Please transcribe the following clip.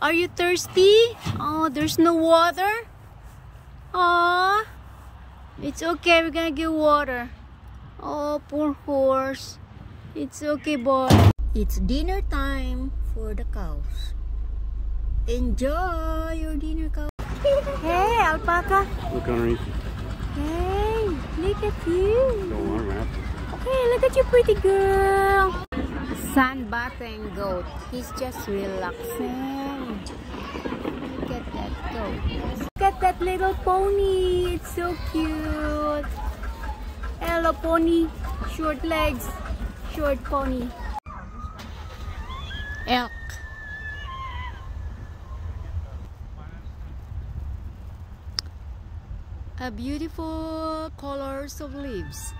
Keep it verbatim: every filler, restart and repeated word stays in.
Are you thirsty? Oh, there's no water? Aw. It's okay, we're gonna get water. Oh, poor horse. It's okay, boy. It's dinner time for the cows. Enjoy your dinner, cow. Hey, alpaca. Look underneath. Hey, look at you. Go on, man. Hey, look at you, pretty girl. Sun-bathing goat. He's just relaxing. Look at that goat. Look at that little pony. It's so cute. Hello, pony. Short legs. Short pony. Elk. A beautiful colors of leaves.